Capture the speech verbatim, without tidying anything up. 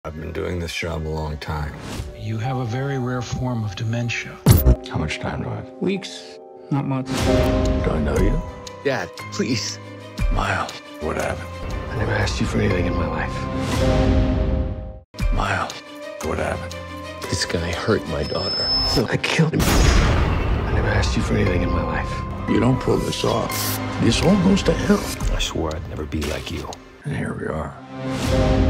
I've been doing this job a long time. You have a very rare form of dementia. How much time do I have? Weeks, not months. Do I know you? Dad, please. Miles, what happened? I never asked you for anything in my life. Miles, what happened? This guy hurt my daughter, so I killed him. I never asked you for anything in my life. You don't pull this off, this all goes to hell. I swore I'd never be like you. And here we are.